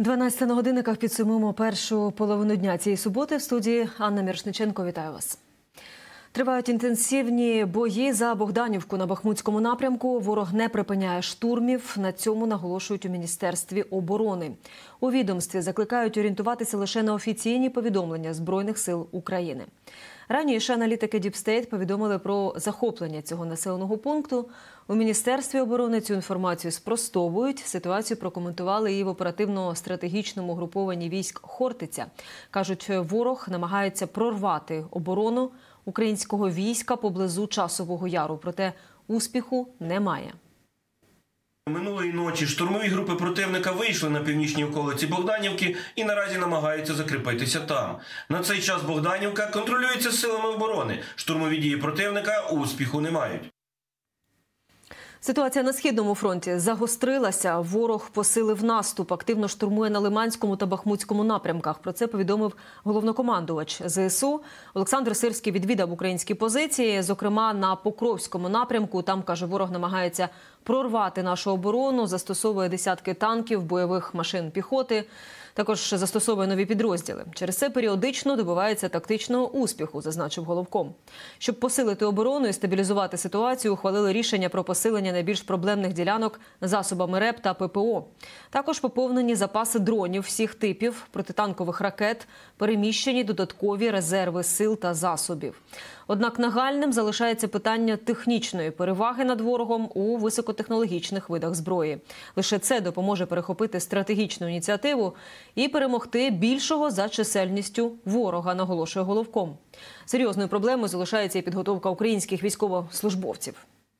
12 на годинниках підсумуємо першу половину дня цієї суботи. В студії Анна Мірошниченко. Вітаю вас. Тривають інтенсивні бої за Богданівку на Бахмутському напрямку. Ворог не припиняє штурмів. На цьому наголошують у Міністерстві оборони. У відомстві закликають орієнтуватися лише на офіційні повідомлення Збройних сил України. Раніше аналітики Діпстейт повідомили про захоплення цього населеного пункту. У Міністерстві оборони цю інформацію спростовують. Ситуацію прокоментували і в оперативно-стратегічному групованні військ «Хортиця». Кажуть, ворог намагається прорвати оборону українського війська поблизу Часового Яру. Проте успіху немає. Минулої ночі штурмові групи противника вийшли на північній околиці Богданівки і наразі намагаються закріпитися там. На цей час Богданівка контролюється силами оборони. Штурмові дії противника успіху не мають. Ситуація на Східному фронті загострилася. Ворог посилив наступ, активно штурмує на Лиманському та Бахмутському напрямках. Про це повідомив головнокомандувач ЗСУ. Олександр Сирський відвідав українські позиції, зокрема на Покровському напрямку. Там, каже, ворог намагається прорвати нашу оборону, застосовує десятки танків, бойових машин піхоти. Також застосовує нові підрозділи. Через це періодично добивається тактичного успіху, зазначив головком. Щоб посилити оборону і стабілізувати ситуацію, ухвалили рішення про посилення найбільш проблемних ділянок засобами РЕП та ППО. Також поповнені запаси дронів всіх типів, протитанкових ракет, переміщені додаткові резерви сил та засобів. Однак нагальним залишається питання технічної переваги над ворогом у високотехнологічних видах зброї. Лише це допоможе перехопити стратегічну ініціативу і перемогти більшого за чисельністю ворога, наголошує головком. Серйозною проблемою залишається і підготовка українських військовослужбовців.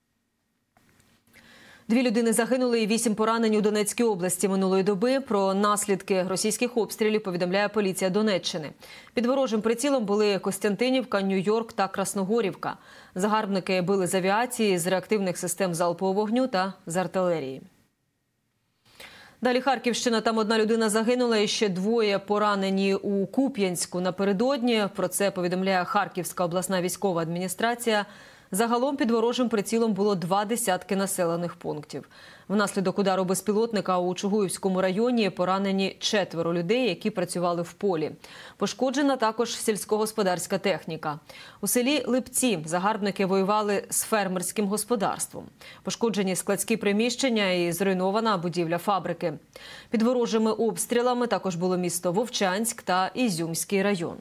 2 людини загинули і 8 поранені у Донецькій області минулої доби. Про наслідки російських обстрілів повідомляє поліція Донеччини. Під ворожим прицілом були Костянтинівка, Нью-Йорк та Красногорівка. Загарбники били з авіації, з реактивних систем залпового вогню та з артилерії. Далі Харківщина. Там 1 людина загинула і ще 2 поранені у Куп'янську напередодні. Про це повідомляє Харківська обласна військова адміністрація. Загалом під ворожим прицілом було 2 десятки населених пунктів. Внаслідок удару безпілотника у Чугуївському районі поранені 4 людей, які працювали в полі. Пошкоджена також сільськогосподарська техніка. У селі Липці загарбники воювали з фермерським господарством. Пошкоджені складські приміщення і зруйнована будівля фабрики. Під ворожими обстрілами також було місто Вовчанськ та Ізюмський район.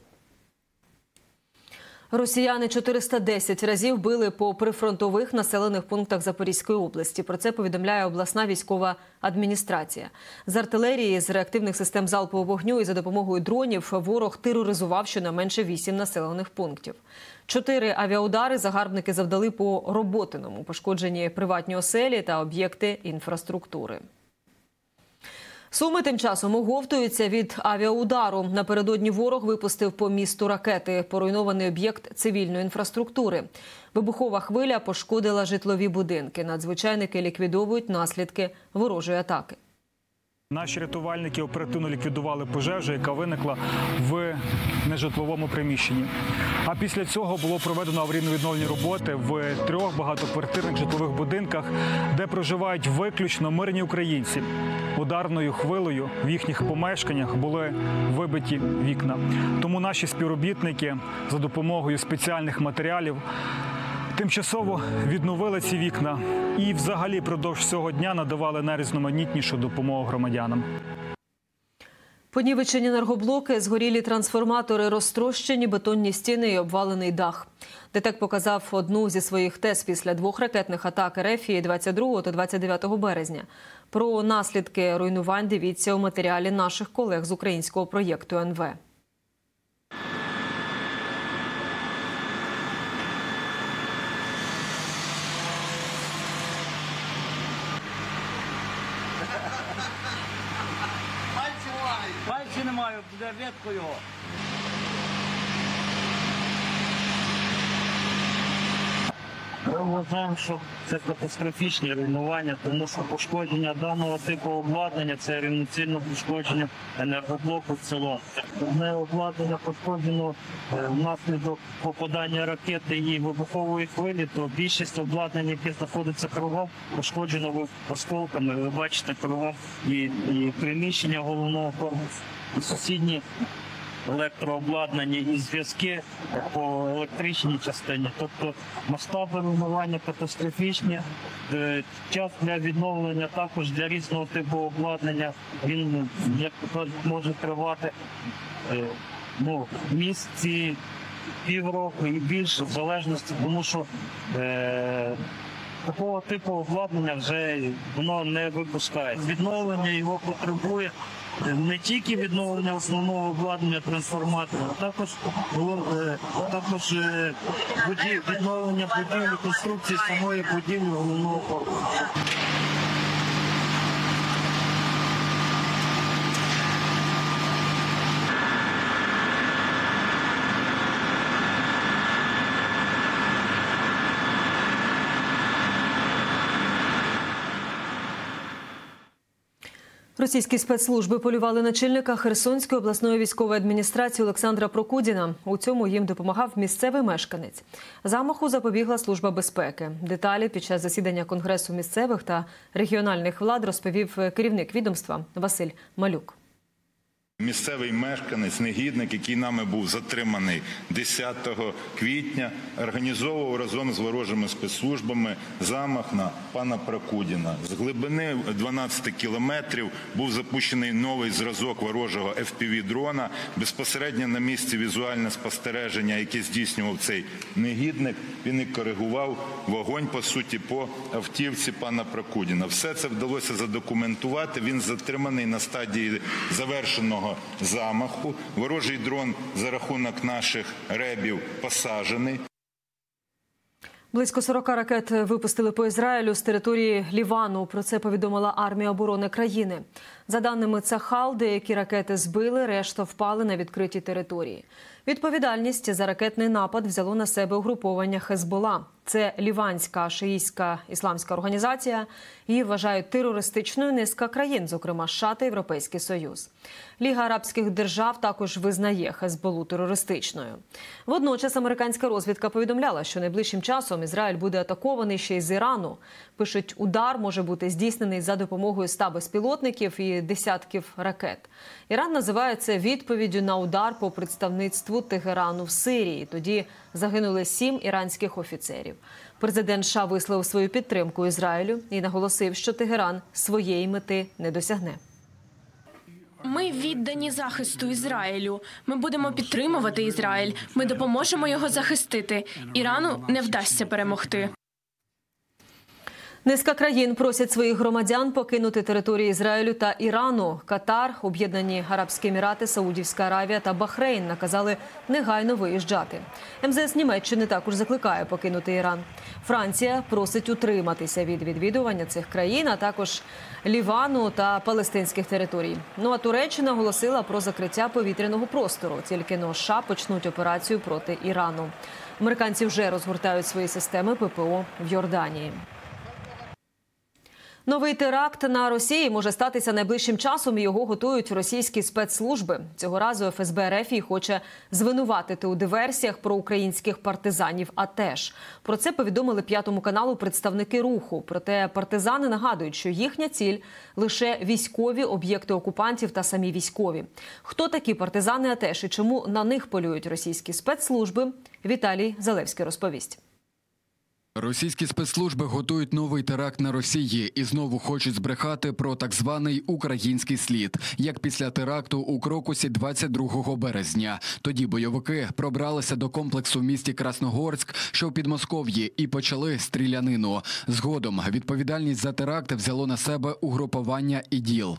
Росіяни 410 разів били по прифронтових населених пунктах Запорізької області. Про це повідомляє обласна військова адміністрація. З артилерії, з реактивних систем залпового вогню і за допомогою дронів ворог тероризував щонайменше 8 населених пунктів. 4 авіаудари загарбники завдали по Роботиному, пошкоджені приватні оселі та об'єкти інфраструктури. Суми тим часом оговтуються від авіаудару. Напередодні ворог випустив по місту ракети, поруйнований об'єкт цивільної інфраструктури. Вибухова хвиля пошкодила житлові будинки. Надзвичайники ліквідовують наслідки ворожої атаки. Наші рятувальники оперативно ліквідували пожежу, яка виникла в нежитловому приміщенні. А після цього було проведено аварійно-відновлені роботи в 3 багатоквартирних житлових будинках, де проживають виключно мирні українці. Ударною хвилею в їхніх помешканнях були вибиті вікна. Тому наші співробітники за допомогою спеціальних матеріалів тимчасово відновили ці вікна і взагалі продовж всього дня надавали найрізноманітнішу допомогу громадянам. Понівечені енергоблоки, згорілі трансформатори, розтрощені бетонні стіни і обвалений дах. ДТЕК показав одну зі своїх тез після 2 ракетних атак РФ 22 та 29 березня. Про наслідки руйнувань дивіться у матеріалі наших колег з українського проєкту НВ. Пальці немає, буде ветку його. Ми вважаємо, що це катастрофічні руйнування, тому що пошкодження даного типу обладнання – це рівноцільне пошкодження енергоблоку в цілому. Одне обладнання пошкоджено внаслідок попадання ракети і вибухової хвилі, то більшість обладнань, які знаходяться кругом, пошкоджено осколками. Ви бачите кругом і приміщення головного корпусу, і сусідні електрообладнання і зв'язки по електричній частині. Тобто масштаби руйнування катастрофічні, час для відновлення також для різного типу обладнання, він, як кажуть, може тривати місяці, півроку і більше, в залежності, тому що такого типу обладнання вже воно не випускає. Відновлення його потребує не тільки відновлення основного обладнання трансформатора, а також відновлення будівлі, конструкції самої будівлі головного корпусу. Російські спецслужби полювали начальника Херсонської обласної військової адміністрації Олександра Прокудіна. У цьому їм допомагав місцевий мешканець. Замаху запобігла Служба безпеки. Деталі під час засідання Конгресу місцевих та регіональних влад розповів керівник відомства Василь Малюк. Місцевий мешканець, негідник, який нами був затриманий 10 квітня, організовував разом з ворожими спецслужбами замах на пана Прокудіна. З глибини 12 кілометрів був запущений новий зразок ворожого FPV-дрона. Безпосередньо на місці візуальне спостереження, яке здійснював цей негідник, він і коригував вогонь, по суті, по автівці пана Прокудіна. Все це вдалося задокументувати. Він затриманий на стадії завершеного замаху. Ворожий дрон за рахунок наших ребів посаджений. Близько 40 ракет випустили по Ізраїлю з території Лівану. Про це повідомила армія оборони країни. За даними Цахал, деякі ракети збили, решта впали на відкритій території. Відповідальність за ракетний напад взяло на себе угруповання Хезбола. Це ліванська шиїтська ісламська організація. Її вважають терористичною низка країн, зокрема США та Європейський Союз. Ліга арабських держав також визнає Хезболу терористичною. Водночас американська розвідка повідомляла, що найближчим часом Ізраїль буде атакований ще й з Ірану. Пишуть, удар може бути здійснений за допомогою 100 безпілотників і десятків ракет. Іран називає це відповіддю на удар по представництву Тегерану в Сирії. Тоді загинули 7 іранських офіцерів. Президент США висловив свою підтримку Ізраїлю і наголосив, що Тегеран своєї мети не досягне. Ми віддані захисту Ізраїлю. Ми будемо підтримувати Ізраїль. Ми допоможемо його захистити. Ірану не вдасться перемогти. Низка країн просять своїх громадян покинути території Ізраїлю та Ірану. Катар, Об'єднані Арабські Емірати, Саудівська Аравія та Бахрейн наказали негайно виїжджати. МЗС Німеччини також закликає покинути Іран. Франція просить утриматися від відвідування цих країн, а також Лівану та палестинських територій. А Туреччина оголосила про закриття повітряного простору. Тільки США почнуть операцію проти Ірану. Американці вже розгортають свої системи ППО в Йорданії. Новий теракт на Росії може статися найближчим часом, і його готують російські спецслужби. Цього разу ФСБ РФ хоче звинуватити у диверсіях проукраїнських партизанів АТЕШ. Про це повідомили П'ятому каналу представники руху. Проте партизани нагадують, що їхня ціль – лише військові об'єкти окупантів та самі військові. Хто такі партизани АТЕШ і чому на них полюють російські спецслужби? Віталій Залевський розповість. Російські спецслужби готують новий теракт на Росії і знову хочуть збрехати про так званий український слід, як після теракту у Крокусі 22 березня. Тоді бойовики пробралися до комплексу в місті Красногорськ, що в Підмосков'ї, і почали стрілянину. Згодом відповідальність за теракт взяло на себе угрупування ІДІЛ.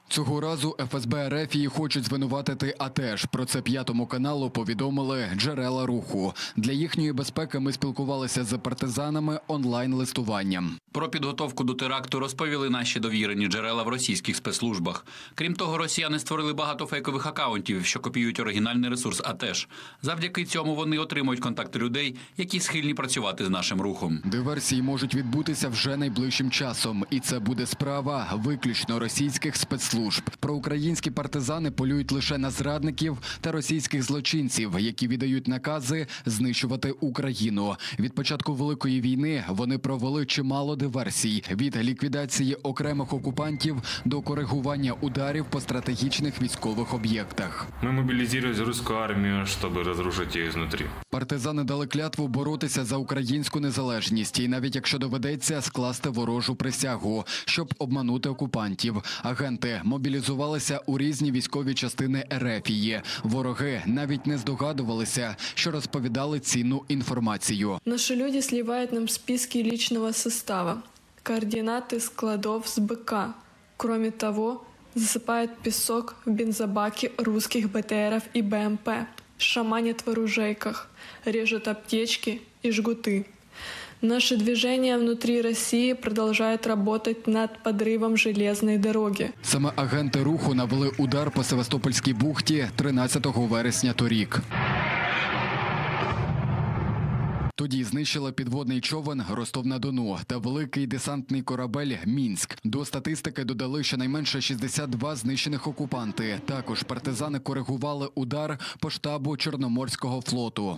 Цього разу ФСБ РФ хочуть звинуватити АТЕШ. Про це П'ятому каналу повідомили джерела руху. Для їхньої безпеки ми спілкувалися з партизанами онлайн-листуванням. Про підготовку до теракту розповіли наші довірені джерела в російських спецслужбах. Крім того, росіяни створили багато фейкових акаунтів, що копіюють оригінальний ресурс АТЕШ. Завдяки цьому вони отримують контакти людей, які схильні працювати з нашим рухом. Диверсії можуть відбутися вже найближчим часом. І це буде справа виключно російських спецслужб. Проукраїнські партизани полюють лише на зрадників та російських злочинців, які віддають накази знищувати Україну. Від початку Великої війни вони провели чимало диверсій. Від ліквідації окремих окупантів до коригування ударів по стратегічних військових об'єктах. Ми мобілізуємо російську армію, щоб розрушити її знутрі. Партизани дали клятву боротися за українську незалежність. І навіть якщо доведеться скласти ворожу присягу, щоб обманути окупантів. Агенти мобілізувалися у різні військові частини Ерефії. Вороги навіть не здогадувалися, що розповідали цінну інформацію. Наші люди сливають нам списки личного состава, координати складов з БК. Кроме того, засыпают песок в бензобаки русских БТРов и БМП, шаманят в оружейках, режут аптечки и жгуты. Наши движения внутри России продолжают работать над подрывом железной дороги. Саме агенти руху навели удар по Севастопольській бухті 13 вересня торік. Тоді знищила підводний човен «Ростов-на-Дону» та великий десантний корабель «Мінськ». До статистики додали щонайменше 62 знищених окупанти. Також партизани коригували удар по штабу Чорноморського флоту.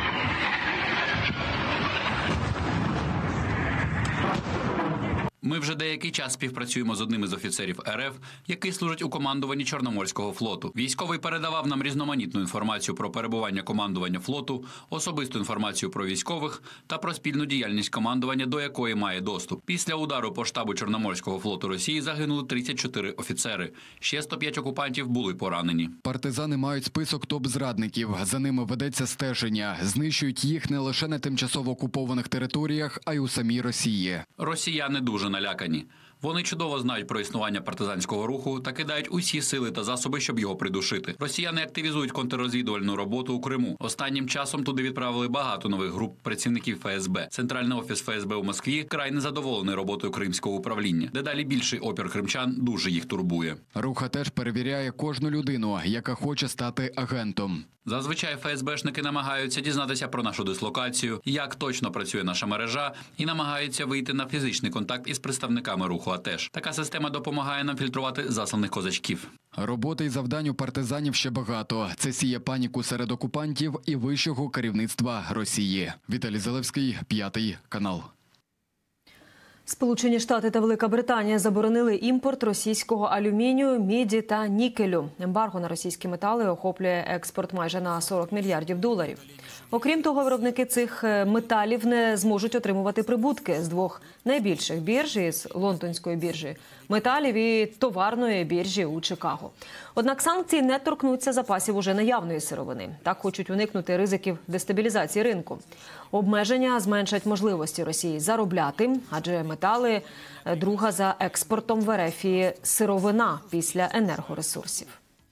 Ми вже деякий час співпрацюємо з одним із офіцерів РФ, який служить у командуванні Чорноморського флоту. Військовий передавав нам різноманітну інформацію про перебування командування флоту, особисту інформацію про військових та про спільну діяльність командування, до якої має доступ. Після удару по штабу Чорноморського флоту Росії загинули 34 офіцери. Ще 105 окупантів були поранені. Партизани мають список топ-зрадників. За ними ведеться стеження. Знищують їх не лише на тимчасово окупованих територіях, а й у самій Росії. Росіяни дуже налякані. Вони чудово знають про існування партизанського руху та кидають усі сили та засоби, щоб його придушити. Росіяни активізують контррозвідувальну роботу у Криму. Останнім часом туди відправили багато нових груп працівників ФСБ. Центральний офіс ФСБ у Москві край незадоволений роботою кримського управління. Дедалі більший опір кримчан дуже їх турбує. Рух теж перевіряє кожну людину, яка хоче стати агентом. Зазвичай ФСБшники намагаються дізнатися про нашу дислокацію, як точно працює наша мережа, і намагаються вийти на фізичний контакт із представниками руху АТЕШ. Така система допомагає нам фільтрувати засланих козачків. Роботи і завдань у партизанів ще багато. Це сіє паніку серед окупантів і вищого керівництва Росії. Віталій Залевський, П'ятий канал. Сполучені Штати та Велика Британія заборонили імпорт російського алюмінію, міді та нікелю. Ембарго на російські метали охоплює експорт майже на $40 мільярдів. Окрім того, виробники цих металів не зможуть отримувати прибутки з двох найбільших бірж, із лондонської біржі металів і товарної біржі у Чикаго. Однак санкції не торкнуться запасів уже наявної сировини. Так хочуть уникнути ризиків дестабілізації ринку. Обмеження зменшать можливості Росії заробляти, адже метали – друга за експортом в РФ сировина після енергоресурсів.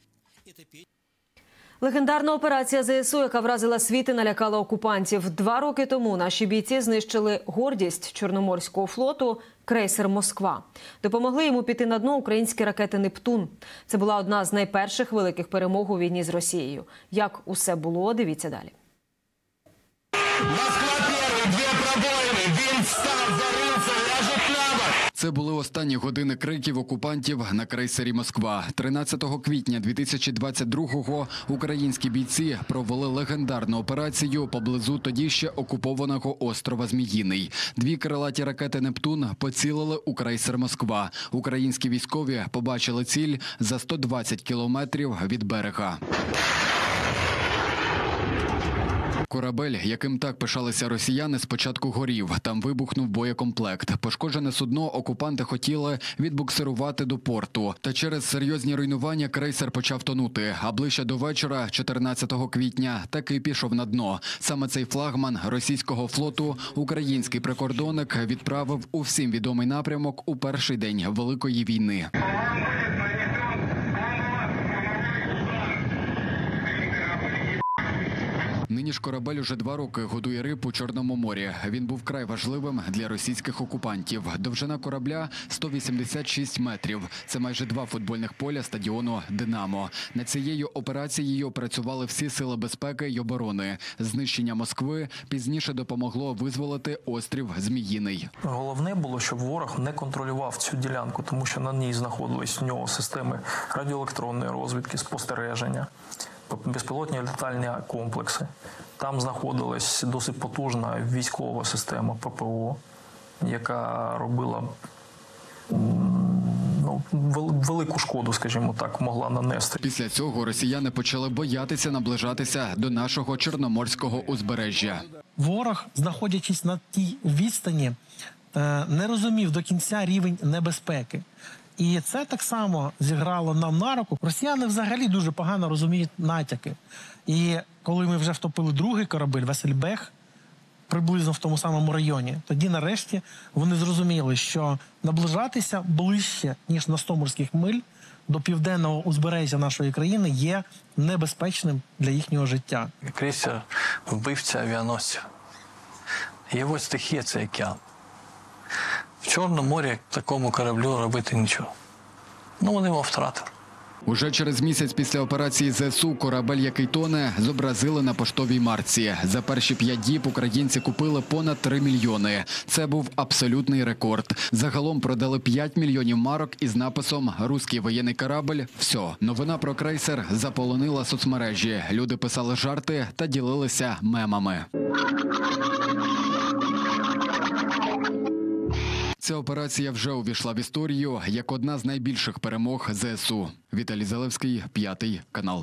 Легендарна операція ЗСУ, яка вразила світ і налякала окупантів. 2 роки тому наші бійці знищили гордість Чорноморського флоту – крейсер «Москва». Допомогли йому піти на дно українські ракети «Нептун». Це була одна з найперших великих перемог у війні з Росією. Як усе було, дивіться далі. Це були останні години криків окупантів на крейсері «Москва». 13 квітня 2022-го українські бійці провели легендарну операцію поблизу тоді ще окупованого острова Зміїний. 2 крилаті ракети «Нептун» поцілили у крейсер «Москва». Українські військові побачили ціль за 120 кілометрів від берега. Корабель, яким так пишалися росіяни, спочатку горів. Там вибухнув боєкомплект. Пошкоджене судно окупанти хотіли відбуксирувати до порту. Та через серйозні руйнування крейсер почав тонути. А ближче до вечора, 14 квітня, таки пішов на дно. Саме цей флагман російського флоту український прикордонник відправив у всім відомий напрямок у перший день Великої війни. Нині ж корабель уже 2 роки годує риб у Чорному морі. Він був вкрай важливим для російських окупантів. Довжина корабля – 186 метрів. Це майже 2 футбольних поля стадіону «Динамо». Над цією операцією працювали всі сили безпеки й оборони. Знищення Москви пізніше допомогло визволити острів Зміїний. Головне було, щоб ворог не контролював цю ділянку, тому що на ній знаходились в нього системи радіоелектронної розвідки, спостереження, безпілотні літальні комплекси. Там знаходилась досить потужна військова система ППО, яка робила велику шкоду, скажімо так, могла нанести. Після цього росіяни почали боятися наближатися до нашого Чорноморського узбережжя. Ворог, знаходячись на тій відстані, не розумів до кінця рівень небезпеки. І це так само зіграло нам на руку. Росіяни взагалі дуже погано розуміють натяки. І коли ми вже втопили другий корабель, Васильбех, приблизно в тому самому районі, тоді нарешті вони зрозуміли, що наближатися ближче, ніж на 100 морських миль, до південного узбережжя нашої країни є небезпечним для їхнього життя. Крейсер – вбивця авіаносця. Його стихія – це океан. В Чорному морі такому кораблю робити нічого. Вони його втратили. Уже через місяць після операції ЗСУ корабель, який тоне, зобразили на поштовій марці. За перші 5 діб українці купили понад 3 мільйони. Це був абсолютний рекорд. Загалом продали 5 мільйонів марок із написом «Руський воєнний корабль. Все». Новина про крейсер заполонила соцмережі. Люди писали жарти та ділилися мемами. Ця операція вже увійшла в історію як одна з найбільших перемог ЗСУ. Віталій Залевський, 5 канал.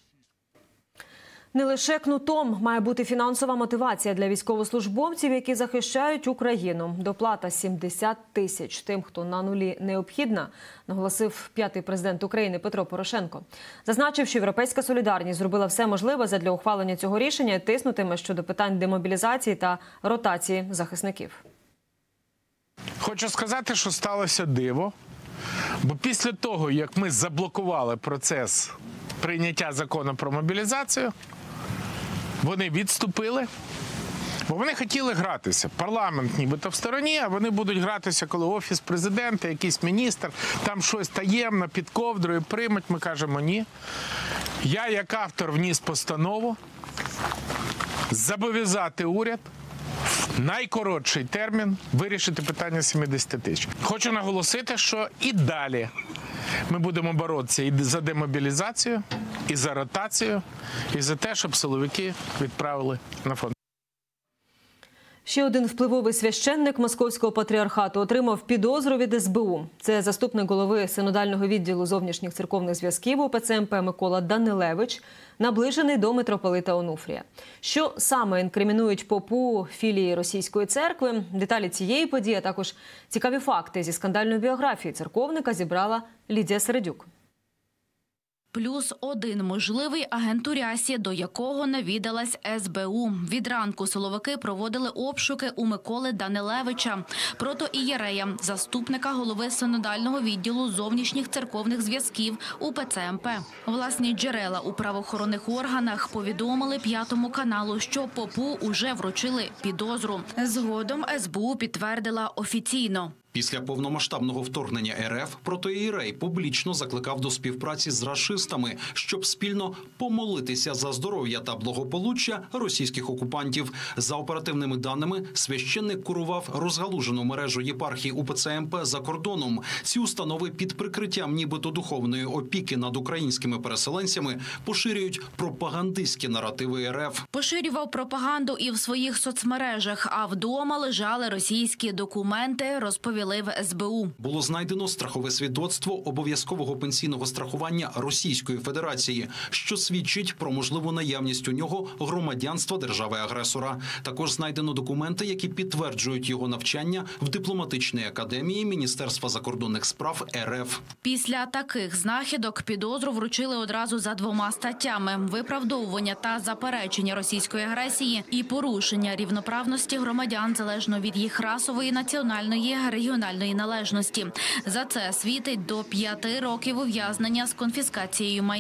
Не лише кнутом має бути фінансова мотивація для військовослужбовців, які захищають Україну. Доплата 70 тисяч тим, хто на нулі, необхідна, наголосив 5-й президент України Петро Порошенко. Зазначив, що «Європейська солідарність» зробила все можливе задля ухвалення цього рішення і тиснутиме щодо питань демобілізації та ротації захисників. Хочу сказати, що сталося диво, бо після того, як ми заблокували процес прийняття закону про мобілізацію, вони відступили, бо вони хотіли гратися. Парламент нібито в стороні, а вони будуть гратися, коли Офіс президента, якийсь міністр, там щось таємно під ковдрою приймуть. Ми кажемо ні. Я, як автор, вніс постанову зобов'язати уряд найкоротший термін вирішити питання 70 тисяч. Хочу наголосити, що і далі ми будемо боротися і за демобілізацію, і за ротацію, і за те, щоб силовики відправили на фронт. Ще один впливовий священник Московського патріархату отримав підозру від СБУ. Це заступник голови синодального відділу зовнішніх церковних зв'язків УПЦ МП Микола Данилевич, наближений до митрополита Онуфрія. Що саме інкримінують попу філії Російської церкви? Деталі цієї події, а також цікаві факти зі скандальної біографії церковника зібрала Лідія Середюк. +1 можливий агент у рясі, до якого навідалась СБУ. Від ранку силовики проводили обшуки у Миколи Данилевича, протоієрея, заступника голови синодального відділу зовнішніх церковних зв'язків УПЦ МП. Власні джерела у правоохоронних органах повідомили 5-му каналу, що попу уже вручили підозру. Згодом СБУ підтвердила офіційно. Після повномасштабного вторгнення РФ протоієрей публічно закликав до співпраці з рашистами, щоб спільно помолитися за здоров'я та благополуччя російських окупантів. За оперативними даними, священник курував розгалужену мережу єпархій УПЦ МП за кордоном. Ці установи під прикриттям нібито духовної опіки над українськими переселенцями поширюють пропагандистські наративи РФ. Поширював пропаганду і в своїх соцмережах, а вдома лежали російські документи, розповідали в СБУ. Було знайдено страхове свідоцтво обов'язкового пенсійного страхування Російської Федерації, що свідчить про можливу наявність у нього громадянства держави-агресора. Також знайдено документи, які підтверджують його навчання в дипломатичній академії Міністерства закордонних справ РФ. Після таких знахідок підозру вручили одразу за 2 статтями – виправдовування та заперечення російської агресії і порушення рівноправності громадян залежно від їх расової, національної, регіональної належності. За це світить до 5 років ув'язнення з конфіскацією майна.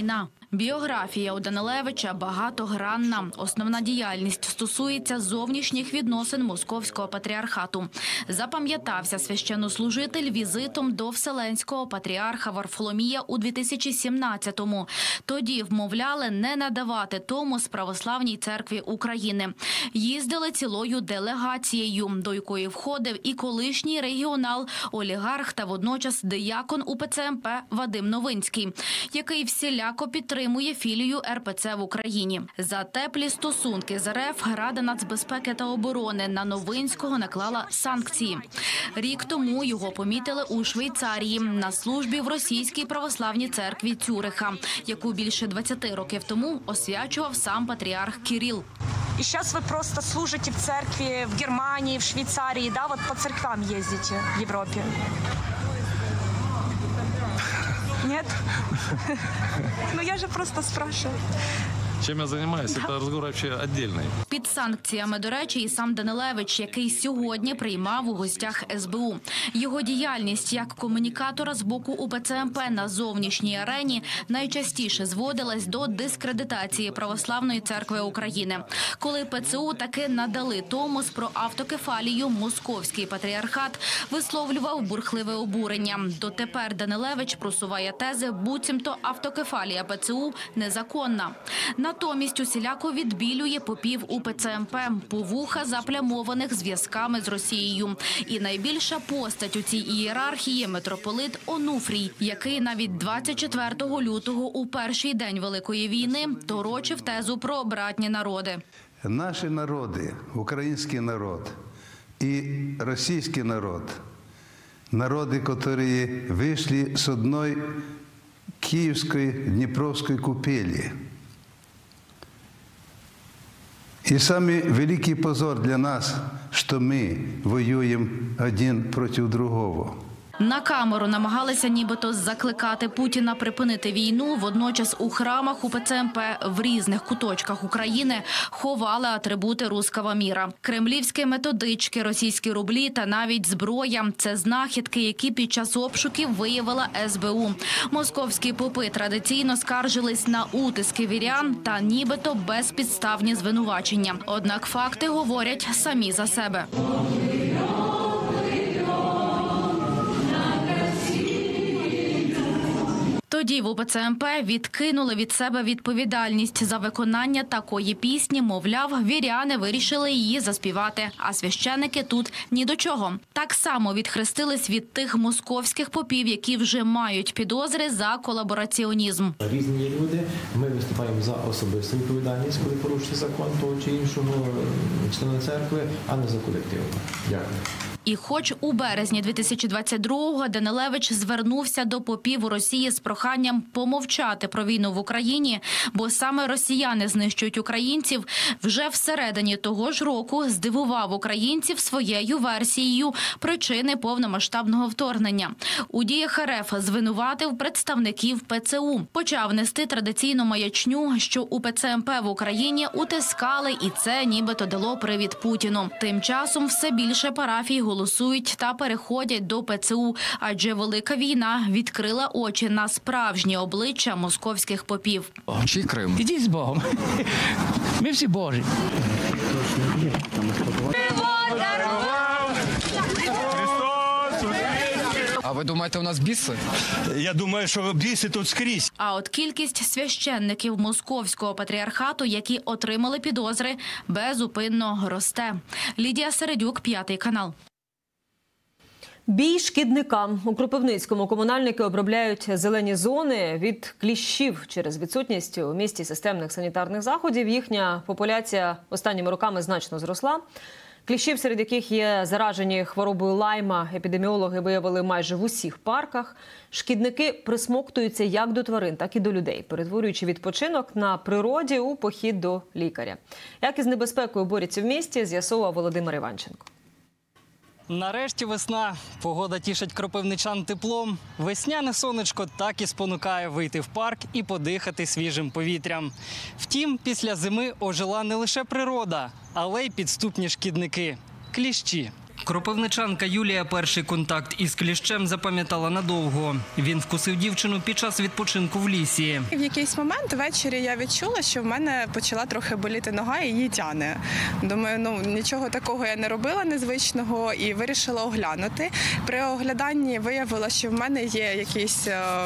Біографія у Данилевича багатогранна. Основна діяльність стосується зовнішніх відносин Московського патріархату. Запам'ятався священнослужитель візитом до Вселенського патріарха Варфоломія у 2017-му. Тоді вмовляли не надавати Томос Православній церкві України. Їздили цілою делегацією, до якої входив і колишній регіонал, олігарх та водночас диякон УПЦ МП Вадим Новинський, який всіляко підтримує філію РПЦ в Україні. За теплі стосунки з РФ Рада нацбезпеки та оборони на Новинського наклала санкції. Рік тому його помітили у Швейцарії на службі в Російській православній церкві Цюриха, яку більше 20 років тому освячував сам патріарх Кирил. И сейчас вы просто служите в церкви в Германии, в Швейцарии, да, вот по церквам ездите в Европе? Нет? Ну я же просто спрашиваю. Чим я займаюся, це розговор взагалі віддільний. Під санкціями, до речі, і сам Данилевич, який сьогодні приймав у гостях СБУ. Його діяльність як комунікатора з боку УПЦ МП на зовнішній арені найчастіше зводилась до дискредитації Православної церкви України. Коли ПЦУ таки надали Томос про автокефалію, Московський патріархат висловлював бурхливе обурення. Дотепер Данилевич просуває тези, буцімто автокефалія ПЦУ незаконна. Натомість усіляко відбілює попів УПЦ МП, повуха заплямованих зв'язками з Росією. І найбільша постать у цій ієрархії – митрополит Онуфрій, який навіть 24 лютого у перший день Великої війни торочив тезу про братні народи. Наші народи, український народ і російський народ, народи, які вийшли з одної київської Дніпровської купелі. И самый великий позор для нас, что мы воюем один против другого. На камеру намагалися нібито закликати Путіна припинити війну, водночас у храмах УПЦ МП в різних куточках України ховали атрибути руського міра. Кремлівські методички, російські рублі та навіть зброя – це знахідки, які під час обшуків виявила СБУ. Московські попи традиційно скаржились на утиски вірян та нібито безпідставні звинувачення. Однак факти говорять самі за себе. Тоді в УПЦ МП відкинули від себе відповідальність за виконання такої пісні, мовляв, віряни вирішили її заспівати, а священики тут ні до чого. Так само відхрестились від тих московських попів, які вже мають підозри за колабораціонізм. Різні люди, ми виступаємо за особисту відповідальність, коли порушується закон того чи іншого члена церкви, а не за колективну. Дякую. І хоч у березні 2022-го Данилевич звернувся до попів у Росії з проханням помовчати про війну в Україні, бо саме росіяни знищують українців, вже всередині того ж року здивував українців своєю версією причини повномасштабного вторгнення. У діях РФ звинуватив представників ПЦУ. Почав нести традиційну маячню, що УПЦ МП в Україні утискали, і це нібито дало привід Путіну. Тим часом все більше парафій голосують та переходять до ПЦУ, адже Велика війна відкрила очі на справжнє обличчя московських попів. Чи Крим? Ідіть з Богом. Ми всі Божі. А ви думаєте, у нас біси? Я думаю, що біси тут скрізь. А от кількість священників Московського патріархату, які отримали підозри, безупинно росте. Лідія Середюк, 5 канал. Бій шкідникам. У Кропивницькому комунальники обробляють зелені зони від кліщів. Через відсутність у місті системних санітарних заходів їхня популяція останніми роками значно зросла. Кліщів, серед яких є заражені хворобою лайма, епідеміологи виявили майже в усіх парках. Шкідники присмоктуються як до тварин, так і до людей, перетворюючи відпочинок на природі у похід до лікаря. Як із небезпекою борються в місті, з'ясовував Володимир Іванченко. Нарешті весна. Погода тішить кропивничан теплом. Весняне сонечко так і спонукає вийти в парк і подихати свіжим повітрям. Втім, після зими ожила не лише природа, але й підступні шкідники – кліщі. Кропивничанка Юлія перший контакт із кліщем запам'ятала надовго. Він вкусив дівчину під час відпочинку в лісі. В якийсь момент ввечері я відчула, що в мене почала трохи боліти нога і її тяне. Думаю, нічого такого я не робила незвичного і вирішила оглянути. При огляданні виявила, що в мене є якийсь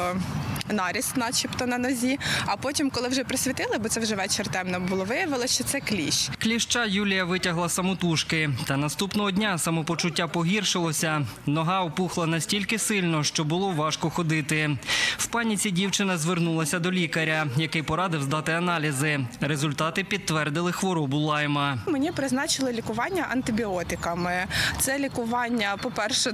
наріст начебто на нозі, а потім, коли вже присвітили, бо це вже вечір темно було, виявилося, що це кліщ. Кліща Юлія витягла самотужки. Та наступного дня самопочуття погіршилося. Нога опухла настільки сильно, що було важко ходити. В паніці дівчина звернулася до лікаря, який порадив здати аналізи. Результати підтвердили хворобу Лайма. Мені призначили лікування антибіотиками. Це лікування, по-перше,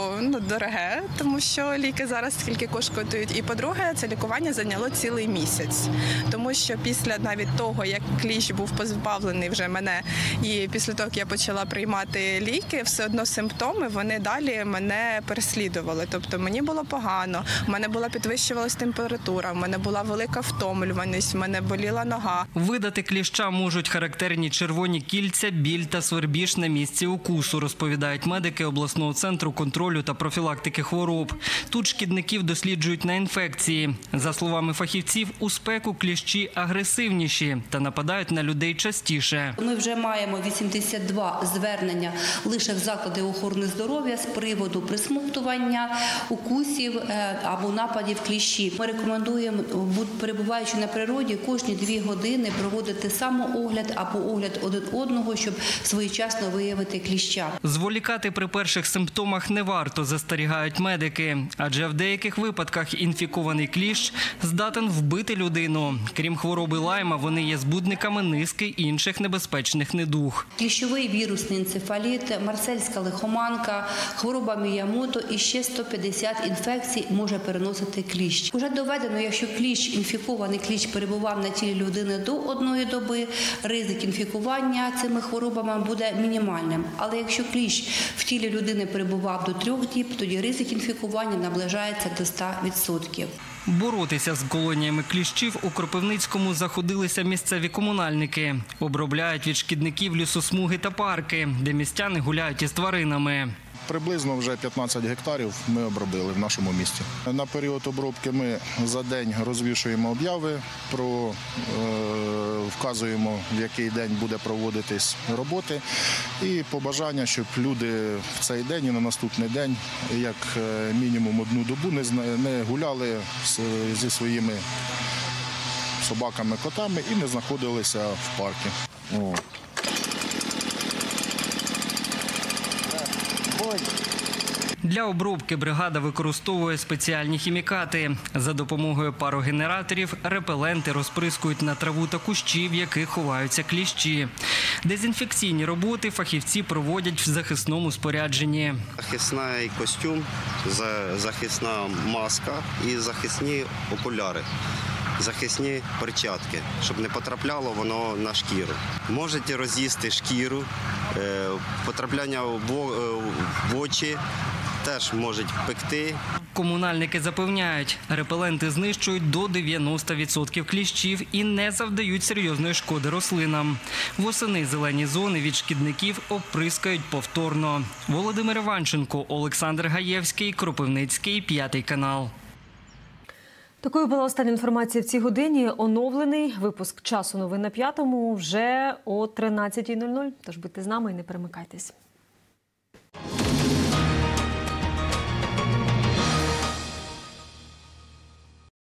дороге, тому що ліки зараз скільки коштують. І, по-друге, це лікування зайняло цілий місяць. Тому що після навіть того, як кліщ був позбавлений вже мене, і після того, як я почала приймати ліки, все одно симптоми, вони далі мене переслідували. Тобто мені було погано, в мене підвищувалась температура, в мене була велика втомлюваність, в мене боліла нога. Видати кліща можуть характерні червоні кільця, біль та свербіж на місці укусу, розповідають медики обласного центру контролю та профілактики хвороб. Тут шкідників досліджують на інфекції. За словами фахівців, у спеку кліщі агресивніші та нападають на людей частіше. Ми вже маємо 82 звернення лише в заклади охорони здоров'я з приводу присмоктування, укусів або нападів кліщів. Ми рекомендуємо, перебуваючи на природі, кожні 2 години проводити самоогляд або огляд один одного, щоб своєчасно виявити кліща. Зволікати при перших симптомах не варто, застерігають медики, адже в деяких випадках інфікований кліщ здатен вбити людину. Крім хвороби Лайма, вони є збудниками низки інших небезпечних недуг. Кліщовий вірусний енцефаліт, марсельська лихоманка, хвороба Міямото і ще 150 інфекцій може переносити кліщ. Уже доведено, якщо інфікований кліщ перебував на тілі людини до 1 доби, ризик інфікування цими хворобами буде мінімальним. Але якщо кліщ в тілі людини перебував до 3 діб, тоді ризик інфікування наближається до 100%. Боротися з колоніями кліщів у Кропивницькому заходилися місцеві комунальники. Обробляють від шкідників лісосмуги та парки, де містяни гуляють із тваринами. Приблизно вже 15 гектарів ми обробили в нашому місті. На період обробки ми за день розвішуємо обяви, вказуємо, в який день буде проводитись роботи. І побажання, щоб люди в цей день і на наступний день, як мінімум 1 добу, не гуляли зі своїми собаками, котами і не знаходилися в парку. Для обробки бригада використовує спеціальні хімікати. За допомогою парогенераторів репеленти розприскують на траву та кущі, в яких ховаються кліщі. Дезінфекційні роботи фахівці проводять в захисному спорядженні. Захисний костюм, захисна маска і захисні окуляри. Захисні перчатки, щоб не потрапляло воно на шкіру. Можете роз'їсти шкіру, потрапляння в очі теж можуть пекти. Комунальники запевняють, репеленти знищують до 90% кліщів і не завдають серйозної шкоди рослинам. Восени зелені зони від шкідників оприскають повторно. Володимир Іванченко, Олександр Гаєвський, Кропивницький, 5 канал. Такою була остання інформація в цій годині. Оновлений випуск «Часу новин» на 5-му вже о 13:00. Тож будьте з нами і не перемикайтесь.